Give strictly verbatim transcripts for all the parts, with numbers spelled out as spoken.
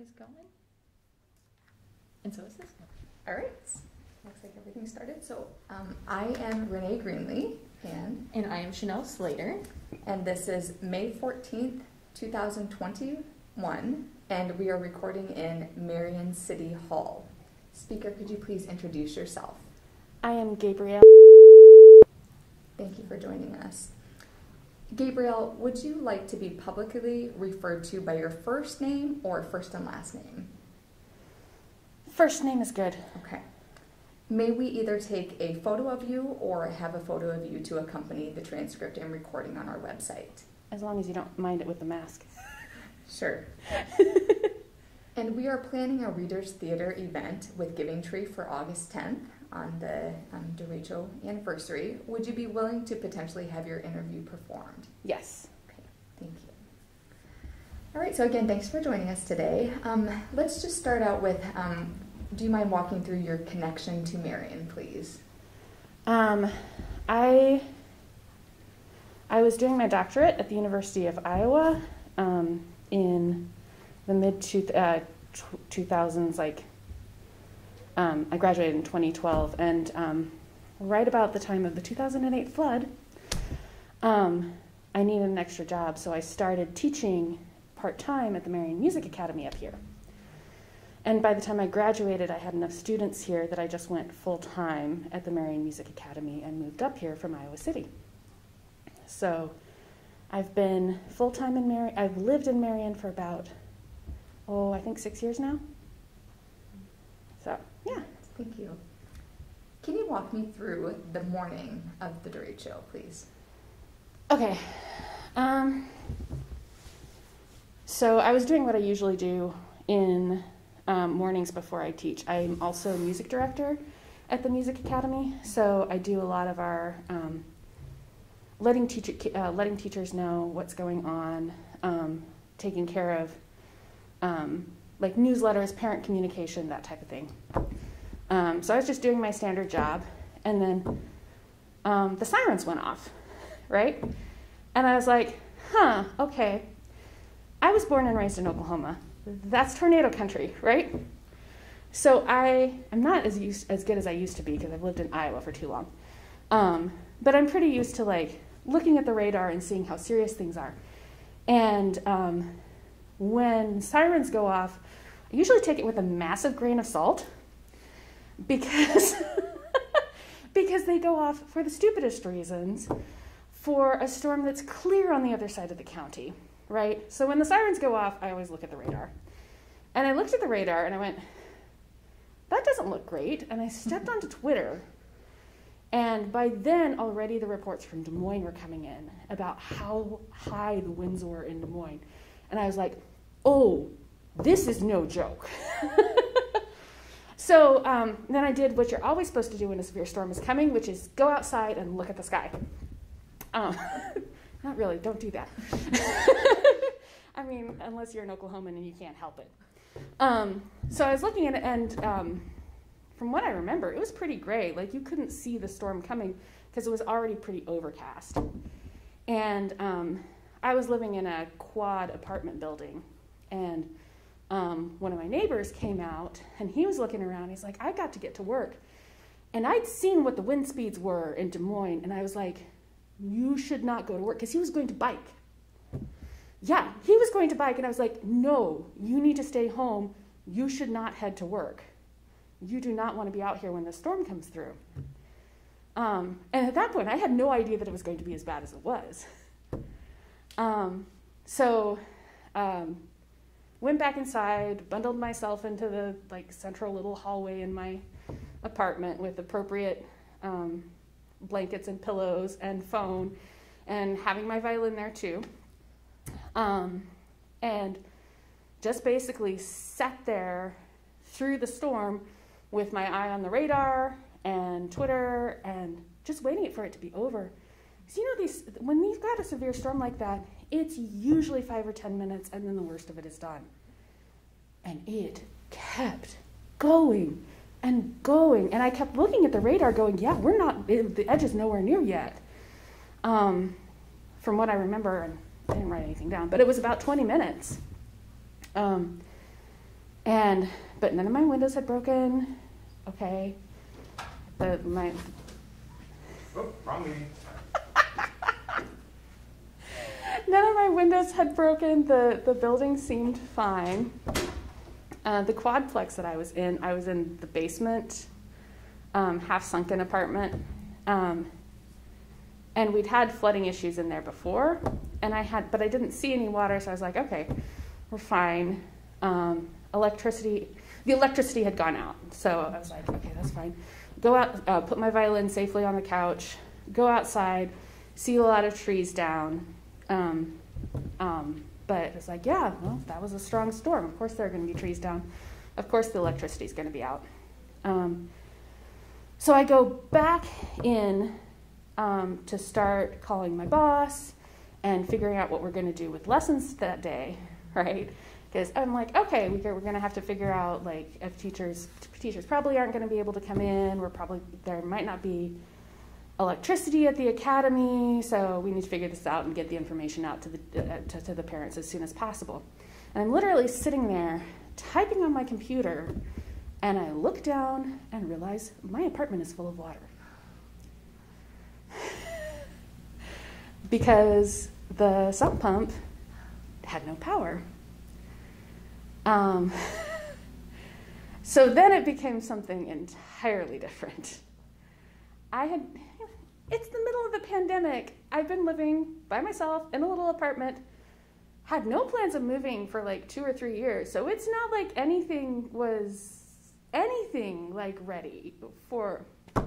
is going. And so is this. All right. Looks like everything started. So um, I am Renee Greenlee, and And I am Chanel Slater. and this is May fourteenth, two thousand twenty-one, and we are recording in Marion City Hall. Speaker, could you please introduce yourself? I am Gabrielle. Thank you for joining us. Gabrielle, would you like to be publicly referred to by your first name or first and last name? First name is good. Okay. May we either take a photo of you or have a photo of you to accompany the transcript and recording on our website? As long as you don't mind it with the mask. Sure. And we are planning a Readers Theater event with Giving Tree for August tenth on the um, Derecho anniversary. Would you be willing to potentially have your interview performed? Yes. Okay, thank you. All right, so again, thanks for joining us today. Um, let's just start out with, um, do you mind walking through your connection to Marion, please? Um, I I was doing my doctorate at the University of Iowa um, in the mid two, uh, two thousands. Like um, I graduated in twenty twelve, and um, right about the time of the two thousand eight flood, um, I needed an extra job, so I started teaching part-time at the Marion Music Academy up here. And by the time I graduated, I had enough students here that I just went full-time at the Marion Music Academy and moved up here from Iowa City. So I've been full-time in Marion. I've lived in Marion for about, oh, I think six years now. So, yeah. Thank you. Can you walk me through the morning of the Derecho, please? Okay. Um, so I was doing what I usually do in um, mornings before I teach. I'm also a music director at the Music Academy, so I do a lot of our um, letting, teach, uh, letting teachers know what's going on, um, taking care of um, like newsletters, parent communication, that type of thing. Um, so I was just doing my standard job, and then um, the sirens went off, right? And I was like, huh, okay. I was born and raised in Oklahoma. That's tornado country, right? So I am not as used, as good as I used to be because I've lived in Iowa for too long. Um, but I'm pretty used to like looking at the radar and seeing how serious things are. And um, when sirens go off, I usually take it with a massive grain of salt because, because they go off for the stupidest reasons for a storm that's clear on the other side of the county. Right? So when the sirens go off, I always look at the radar. And I looked at the radar and I went, that doesn't look great. And I stepped onto Twitter. And by then, already the reports from Des Moines were coming in about how high the winds were in Des Moines. And I was like, oh, this is no joke. So um, then I did what you're always supposed to do when a severe storm is coming, which is go outside and look at the sky. Um, Not really, don't do that. I mean, unless you're an Oklahoman and you can't help it. Um, so I was looking at it, and um, from what I remember, it was pretty gray. Like, you couldn't see the storm coming because it was already pretty overcast. And um, I was living in a quad apartment building, and um, one of my neighbors came out, and he was looking around. He's like, I got to get to work. And I'd seen what the wind speeds were in Des Moines, and I was like, you should not go to work, because he was going to bike. Yeah, he was going to bike, and I was like, no, you need to stay home. You should not head to work. You do not want to be out here when the storm comes through. Um, and at that point, I had no idea that it was going to be as bad as it was. Um, so um, went back inside, bundled myself into the like central little hallway in my apartment with appropriate um, blankets and pillows and phone, and having my violin there too. Um, and just basically sat there through the storm with my eye on the radar and Twitter and just waiting for it to be over. Because you know, these when you've got a severe storm like that, it's usually five or ten minutes and then the worst of it is done. And it kept going and going, and I kept looking at the radar going, yeah, we're not, it, the edge is nowhere near yet. Um, from what I remember, and I didn't write anything down, but it was about twenty minutes. Um, And, but none of my windows had broken. Okay. The, my, Oh, wrong meeting. None of my windows had broken. The, the building seemed fine. Uh, the quadplex that I was in, I was in the basement, um, half-sunken apartment. Um, and we'd had flooding issues in there before. And I had, but I didn't see any water, so I was like, okay, we're fine. Um, electricity, the electricity had gone out. So I was like, okay, that's fine. Go out, uh, put my violin safely on the couch, go outside, see a lot of trees down. Um, um, but it's like, yeah, well, that was a strong storm. Of course there are going to be trees down. Of course the electricity is going to be out. Um, so I go back in um, to start calling my boss and figuring out what we're going to do with lessons that day, right? Because I'm like, okay, we're going to have to figure out, like, if teachers, teachers probably aren't going to be able to come in. We're probably, there might not be electricity at the academy, so we need to figure this out and get the information out to the uh, to, to the parents as soon as possible. And I'm literally sitting there typing on my computer, and I look down and realize my apartment is full of water. Because the sump pump had no power. Um, so then it became something entirely different. I had, it's the middle of the pandemic. I've been living by myself in a little apartment, had no plans of moving for like two or three years. So it's not like anything was, anything like ready for.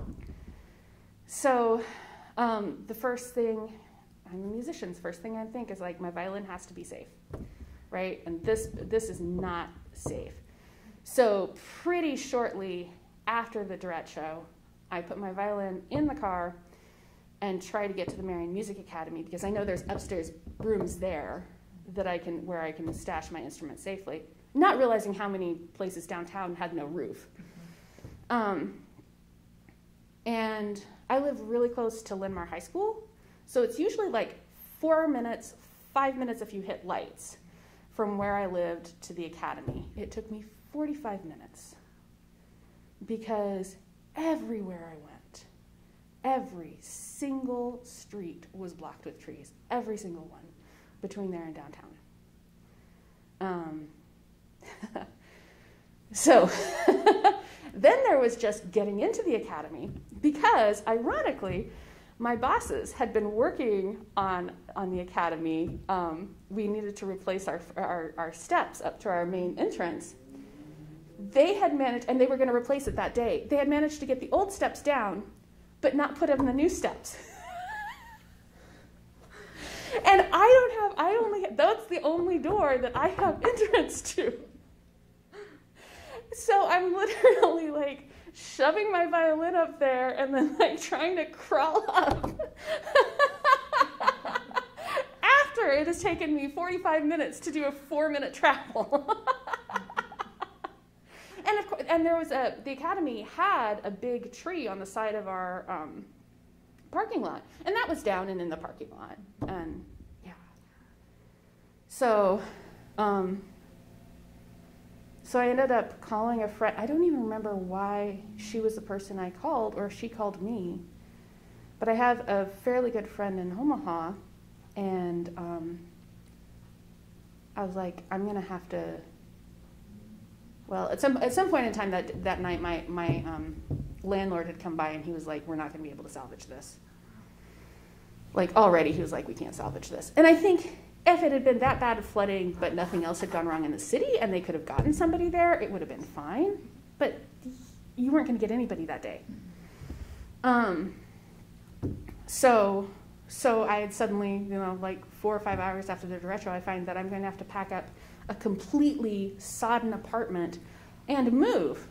So um, the first thing, I'm a musician, the first thing I think is like my violin has to be safe, right? And this this is not safe. So pretty shortly after the Derecho, I put my violin in the car and try to get to the Marion Music Academy because I know there's upstairs rooms there that I can where I can stash my instruments safely. Not realizing how many places downtown had no roof. Um, and I live really close to Linn-Mar High School, so it's usually like four minutes, five minutes if you hit lights from where I lived to the academy. It took me forty-five minutes because everywhere I went, every single street was blocked with trees, every single one between there and downtown. Um, so then there was just getting into the academy because, ironically, my bosses had been working on, on the academy. Um, we needed to replace our, our, our steps up to our main entrance. They had managed, and they were going to replace it that day, they had managed to get the old steps down, but not put in the new steps. And I don't have, I only, that's the only door that I have entrance to. So I'm literally like shoving my violin up there and then like trying to crawl up. After it has taken me forty-five minutes to do a four minute travel. And of course, and there was a, the academy had a big tree on the side of our um, parking lot, and that was down and in the parking lot, and yeah. So, um, so I ended up calling a friend. I don't even remember why she was the person I called, or she called me, but I have a fairly good friend in Omaha, and um, I was like, I'm gonna have to. Well, at some at some point in time that that night, my my um, landlord had come by and he was like, "We're not going to be able to salvage this." Like already, he was like, "We can't salvage this." And I think if it had been that bad of flooding, but nothing else had gone wrong in the city, and they could have gotten somebody there, it would have been fine. But you weren't going to get anybody that day. Um. So so I had suddenly, you know, like four or five hours after the Derecho, I find that I'm going to have to pack up a completely sodden apartment and move.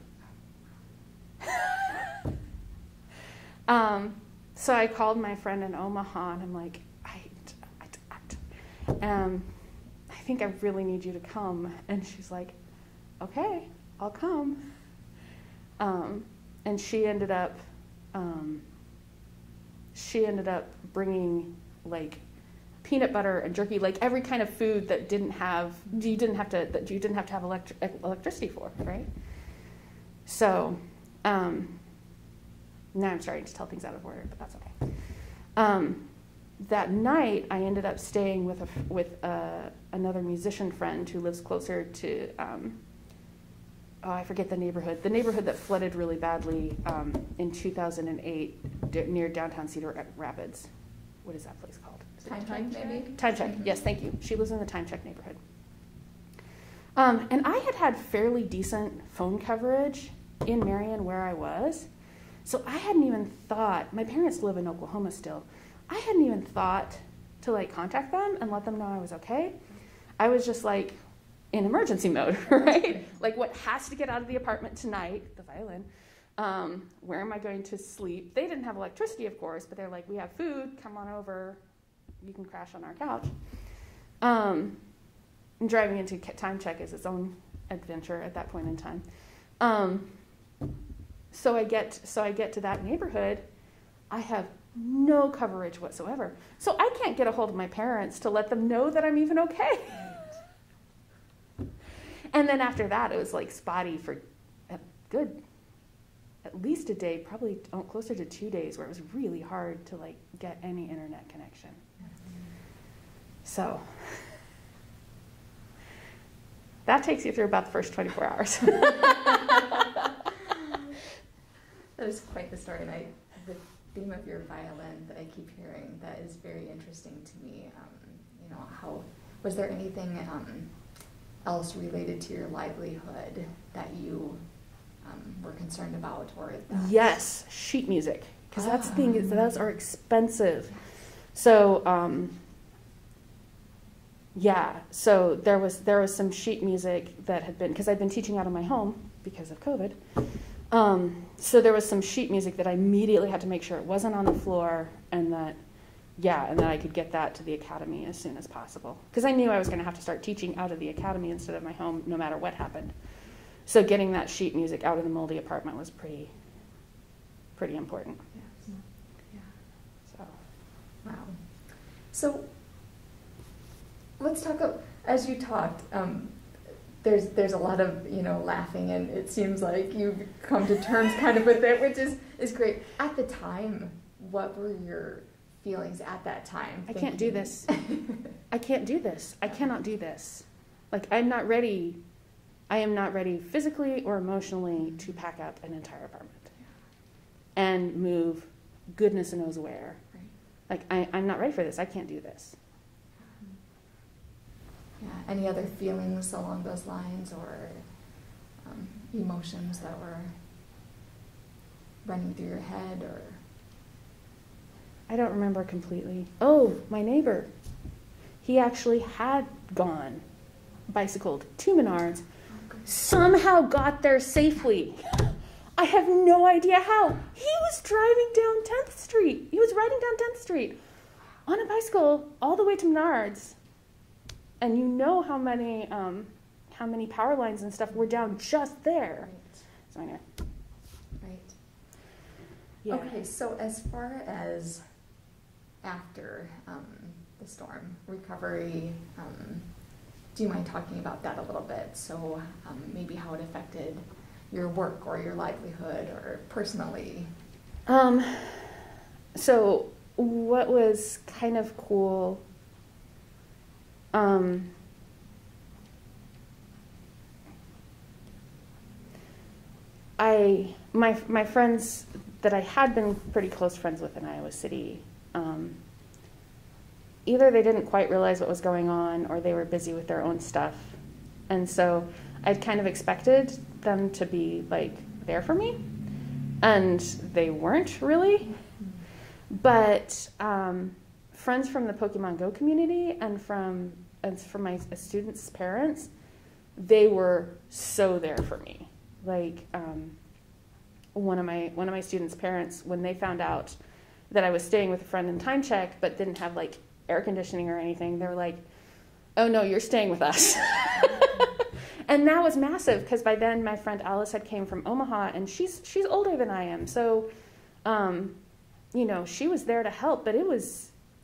um, so I called my friend in Omaha and I'm like, I, I, I, um, I think I really need you to come. And she's like, okay, I'll come. Um, and she ended up, um, she ended up bringing like peanut butter and jerky, like every kind of food that didn't have, you didn't have to, that you didn't have to have electric, electricity for, right? So, um, now I'm starting to tell things out of order, but that's okay. Um, that night, I ended up staying with a, with a, another musician friend who lives closer to, um, oh, I forget the neighborhood, the neighborhood that flooded really badly um, in two thousand eight d- near downtown Cedar Rapids. What is that place called? Is it Time Check, maybe? Time Check, yes, thank you. She lives in the Time Check neighborhood. Um, and I had had fairly decent phone coverage in Marion where I was. So I hadn't even thought, my parents live in Oklahoma still, I hadn't even thought to like contact them and let them know I was okay. I was just like in emergency mode, right? Like what has to get out of the apartment tonight, the violin, um, where am I going to sleep? They didn't have electricity, of course, but they're like, we have food, come on over, you can crash on our couch. Um, and driving into Time Check is its own adventure at that point in time. Um, so I get so I get to that neighborhood, I have no coverage whatsoever. So I can't get a hold of my parents to let them know that I'm even okay. And then after that, it was like spotty for a good, at least a day, probably closer to two days, where it was really hard to like get any internet connection. So that takes you through about the first twenty-four hours. That is quite the story, and I, the theme of your violin that I keep hearing, that is very interesting to me. Um, you know, how, was there anything um, else related to your livelihood that you um, were concerned about, or that? Yes, sheet music, because that's the thing, is those are expensive. So, um, yeah, so there was there was some sheet music that had been, because I'd been teaching out of my home because of COVID. Um, so there was some sheet music that I immediately had to make sure it wasn't on the floor, and that, yeah, and that I could get that to the academy as soon as possible. Because I knew I was going to have to start teaching out of the academy instead of my home, no matter what happened. So getting that sheet music out of the moldy apartment was pretty, pretty important. Yes. Yeah. So, wow. So let's talk about, as you talked, um, there's there's a lot of, you know, laughing, and it seems like you've come to terms kind of with it, which is, is great. At the time, what were your feelings at that time? I can't do this. I can't do this. I cannot do this. Like, I'm not ready. I am not ready physically or emotionally to pack up an entire apartment and move goodness knows where. Right. Like, I, I'm not ready for this. I can't do this. Yeah. Any other feelings along those lines, or um, emotions that were running through your head, or? I don't remember completely. Oh, my neighbor. He actually had gone, bicycled to Menards, somehow got there safely. I have no idea how. He was driving down tenth Street. He was riding down tenth Street on a bicycle all the way to Menards. And you know how many um, how many power lines and stuff were down just there. Right. So I know. Right. Yeah. Okay, so as far as after um, the storm recovery, um, do you mind talking about that a little bit? So um, maybe how it affected your work or your livelihood or personally? Um, so what was kind of cool, um, I, my, my friends that I had been pretty close friends with in Iowa City, um, either they didn't quite realize what was going on or they were busy with their own stuff. And so I'd kind of expected them to be like there for me, and they weren't really. But um, friends from the Pokemon Go community and from and from my students' parents, they were so there for me. Like um, one of my one of my students' parents, when they found out that I was staying with a friend in Time Check but didn't have like air conditioning or anything, they were like, "Oh no, you're staying with us." And that was massive, because by then my friend Alice had came from Omaha, and she's she's older than I am, so um, you know, she was there to help. But it was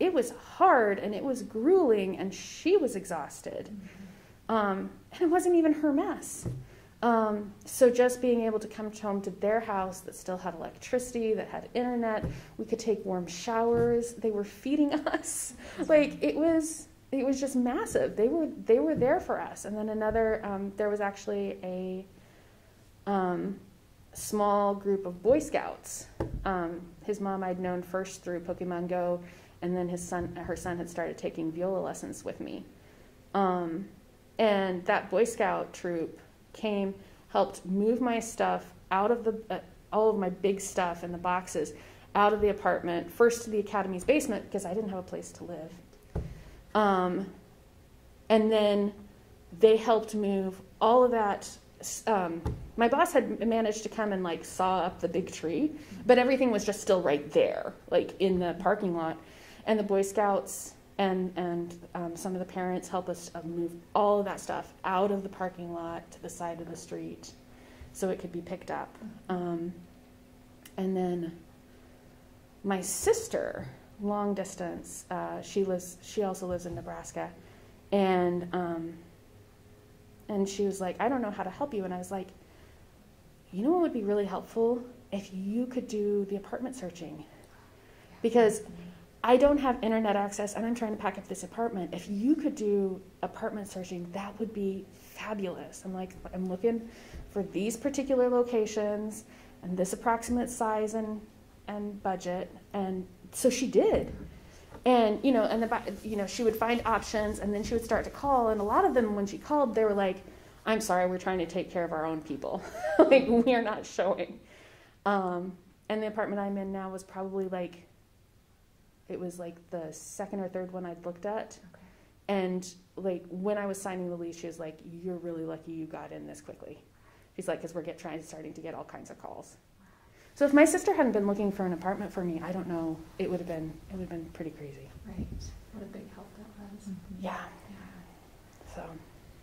it was hard and it was grueling and she was exhausted. Mm-hmm. Um, and it wasn't even her mess. Um, so just being able to come home to their house that still had electricity, that had internet, we could take warm showers. They were feeding us. Like it was, it was just massive. They were, they were there for us. And then another, um, there was actually a um, small group of Boy Scouts. Um, his mom I'd known first through Pokemon Go, and then his son, her son had started taking viola lessons with me. Um, and that Boy Scout troop came, helped move my stuff out of the, uh, all of my big stuff in the boxes, out of the apartment, first to the academy's basement because I didn't have a place to live. Um, and then they helped move all of that. Um, my boss had managed to come and like saw up the big tree, but everything was just still right there, like in the parking lot. And the Boy Scouts and and um, some of the parents help us uh, move all of that stuff out of the parking lot to the side of the street so it could be picked up. Um, and then my sister, long distance, uh, she lives, she also lives in Nebraska. And, um, and she was like, I don't know how to help you. And I was like, you know what would be really helpful? If you could do the apartment searching. Because I don't have internet access and I'm trying to pack up this apartment. If you could do apartment searching, that would be fabulous. I'm like, I'm looking for these particular locations and this approximate size and, and budget. And so she did. And, you know, and the, you know, she would find options and then she would start to call. And a lot of them, when she called, they were like, I'm sorry, we're trying to take care of our own people. Like, we are not showing. Um, and the apartment I'm in now was probably like, it was like the second or third one I'd looked at. Okay. And like when I was signing the lease, she was like, you're really lucky you got in this quickly. She's like, because we're get, trying, starting to get all kinds of calls. So if my sister hadn't been looking for an apartment for me, I don't know, it would have been, it would have been pretty crazy. Right. What a big help that was. Mm-hmm. Yeah. yeah. So.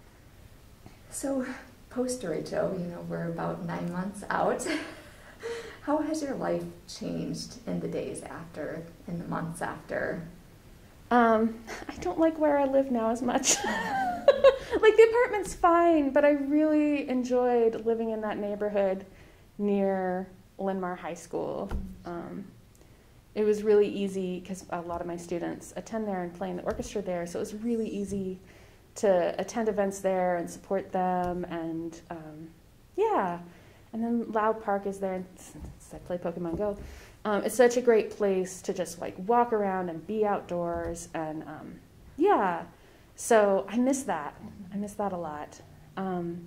So post Derecho, you know, we're about nine months out. How has your life changed in the days after, in the months after? Um, I don't like where I live now as much. Like the apartment's fine, but I really enjoyed living in that neighborhood near Linmar High School. Um, it was really easy because a lot of my students attend there and play in the orchestra there, so it was really easy to attend events there and support them, and um, yeah. And then Loud Park is there, and since I play Pokemon Go, um, it's such a great place to just like walk around and be outdoors, and um, yeah. So I miss that. I miss that a lot. Um,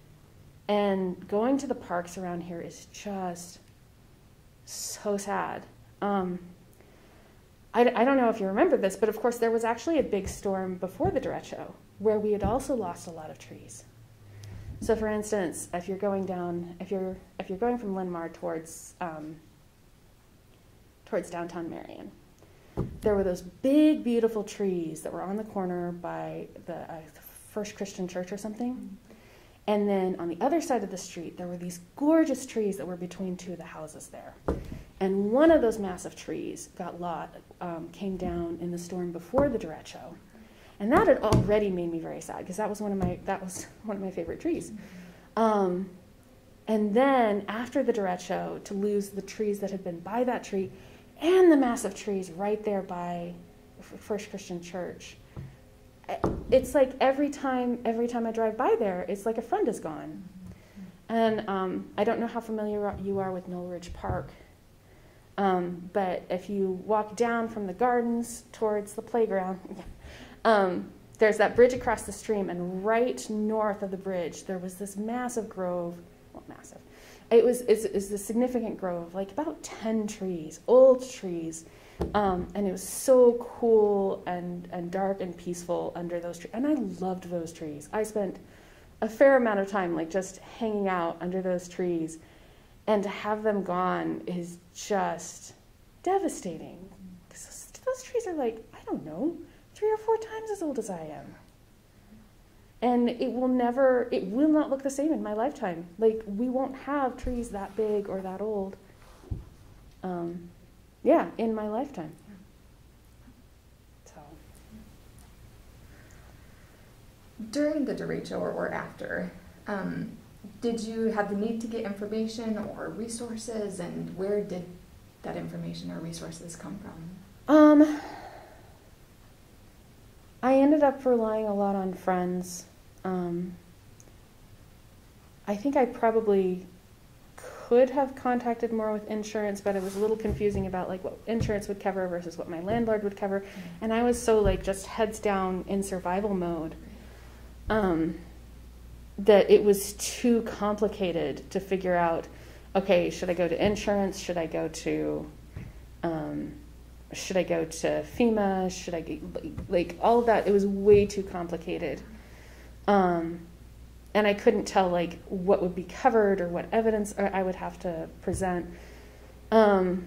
and going to the parks around here is just so sad. Um, I, I don't know if you remember this, but of course there was actually a big storm before the Derecho where we had also lost a lot of trees. So for instance, if you're going down, if you're if you're going from Linmar towards um, towards downtown Marion, there were those big, beautiful trees that were on the corner by the uh, First Christian Church or something. And then on the other side of the street, there were these gorgeous trees that were between two of the houses there. And one of those massive trees got lot, um, came down in the storm before the Derecho. And that had already made me very sad because that was one of my that was one of my favorite trees. Um, and then after the Derecho, to lose the trees that had been by that tree and the massive trees right there by First Christian Church, it's like every time every time I drive by there, it's like a friend is gone. And um, I don't know how familiar you are with Knoll Ridge Park, um, but if you walk down from the gardens towards the playground, um, there's that bridge across the stream, and right north of the bridge, there was this massive grove. Well, massive. It was it's, it's a significant grove, like about ten trees, old trees. Um, and it was so cool and, and dark and peaceful under those trees. And I loved those trees. I spent a fair amount of time like just hanging out under those trees. And to have them gone is just devastating. Because those, those trees are like, I don't know, three or four times as old as I am. And it will never, it will not look the same in my lifetime. Like, we won't have trees that big or that old. Um, Yeah, in my lifetime. during the derecho or, or after, um, did you have the need to get information or resources, and where did that information or resources come from? Um, I ended up relying a lot on friends. Um, I think I probably could have contacted more with insurance, but it was a little confusing about like what insurance would cover versus what my landlord would cover. And I was so like just heads down in survival mode, um, that it was too complicated to figure out, okay, should I go to insurance? Should I go to, um, should I go to FEMA? Should I get, like all of that? It was way too complicated. Um, And I couldn't tell like what would be covered or what evidence I would have to present. Um,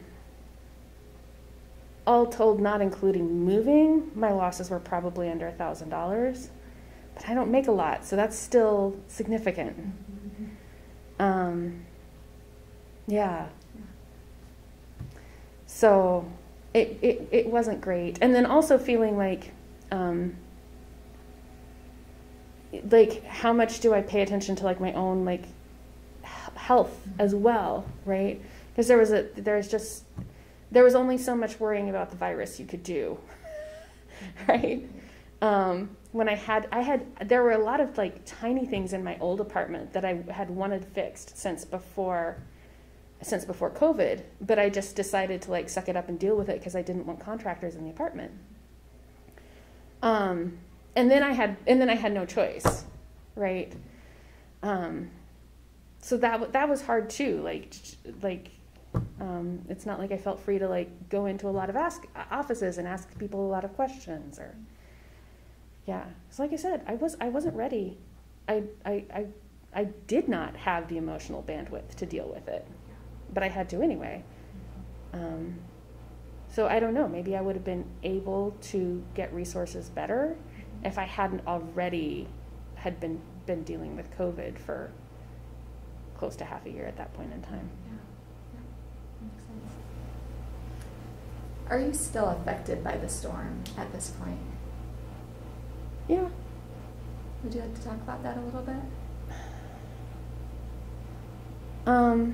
all told, not including moving, my losses were probably under a thousand dollars. But I don't make a lot, so that's still significant. Um, yeah. So it, it it wasn't great, and then also feeling like. Um, like how much do I pay attention to like my own like health as well, right? Because there was a there's just there was only so much worrying about the virus you could do, right? Um, when I had I had there were a lot of like tiny things in my old apartment that I had wanted fixed since before since before COVID, but I just decided to like suck it up and deal with it because I didn't want contractors in the apartment. Um. And then I had, and then I had no choice, right? Um, so that that was hard too. Like, like, um, it's not like I felt free to like go into a lot of ask offices and ask people a lot of questions, or, yeah. So like I said, I was I wasn't ready. I I I I did not have the emotional bandwidth to deal with it, but I had to anyway. Um, so I don't know. Maybe I would have been able to get resources better if I hadn't already had been, been dealing with COVID for close to half a year at that point in time. Yeah, yeah. Makes sense. Are you still affected by the storm at this point? Yeah. Would you like to talk about that a little bit? Um,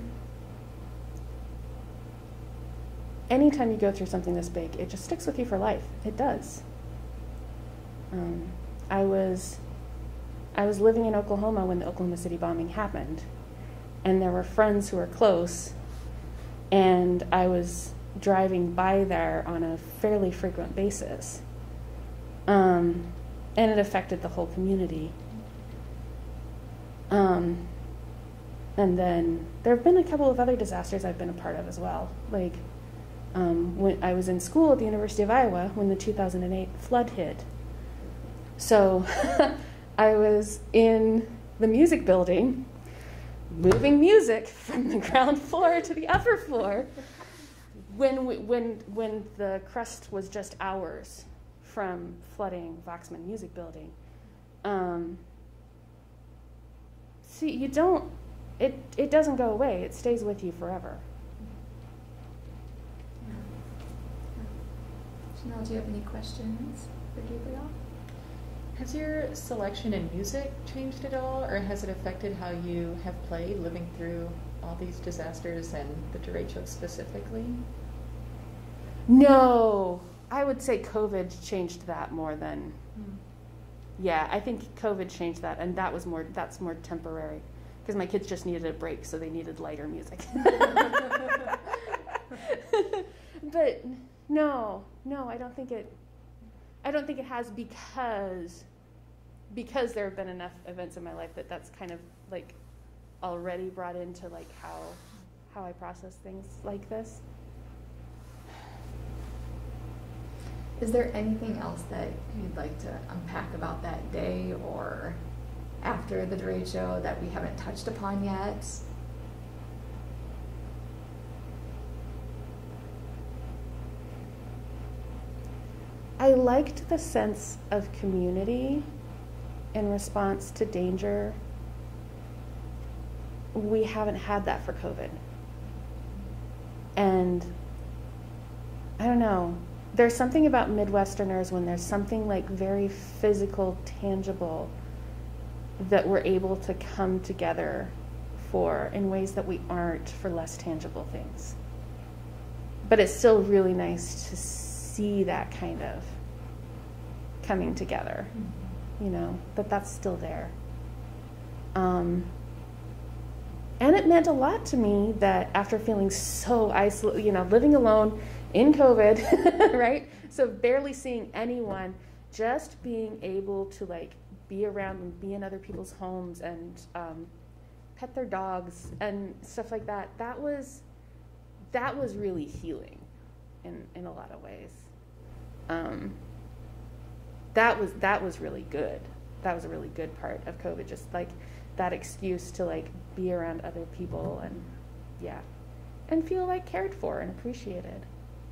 anytime you go through something this big, it just sticks with you for life. It does. Um, I was I was living in Oklahoma when the Oklahoma City bombing happened, and there were friends who were close, and I was driving by there on a fairly frequent basis, um, and it affected the whole community. Um, and then there have been a couple of other disasters I've been a part of as well, like um, when I was in school at the University of Iowa when the two thousand eight flood hit. So I was in the music building, moving music from the ground floor to the upper floor when we, when when the crust was just hours from flooding Voxman Music Building. Um, see, you don't, it, it doesn't go away. It stays with you forever. Yeah. Yeah. Chanel, do you have any questions for Gabrielle? Has your selection in music changed at all, or has it affected how you have played living through all these disasters and the derecho specifically? No, I would say COVID changed that more than, Hmm. yeah, I think COVID changed that, and that was more, that's more temporary, because my kids just needed a break, so they needed lighter music. But no, no, I don't think it, I don't think it has, because because there have been enough events in my life that that's kind of like already brought into like how how I process things like this. Is there anything else that you'd like to unpack about that day or after the derecho that we haven't touched upon yet? I liked the sense of community in response to danger. We haven't had that for COVID. And I don't know, there's something about Midwesterners when there's something like very physical, tangible that we're able to come together for in ways that we aren't for less tangible things. But it's still really nice to see that kind of coming together, you know, that that's still there. Um, and it meant a lot to me that after feeling so isolated, you know, living alone in COVID, right? So barely seeing anyone, just being able to like be around and be in other people's homes and um, pet their dogs and stuff like that. That was, that was really healing in, in a lot of ways. Um, that was, that was really good. That was a really good part of COVID. Just like that excuse to like be around other people and yeah, and feel like cared for and appreciated.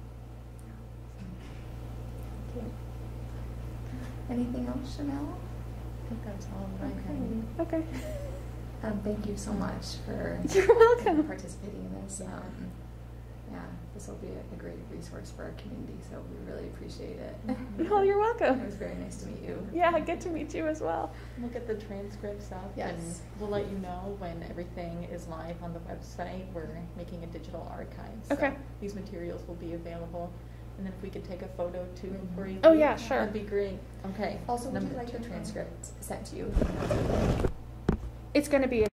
Thank you. Anything else, Chanel? I think that's all that I have. Okay. Um, thank you so much for You're welcome. participating in this. Um, yeah, this will be a, a great resource for our community, so we really appreciate it. Oh, you're welcome. It was very nice to meet you. Yeah, good to meet you as well. We'll get the transcripts up Yes. and we'll let you know when everything is live on the website. We're making a digital archive. So Okay. these materials will be available. And then if we could take a photo too for you. Oh, yeah, sure. That'd be great. Okay. Also, would you Number like the two. transcript sent to you? It's going to be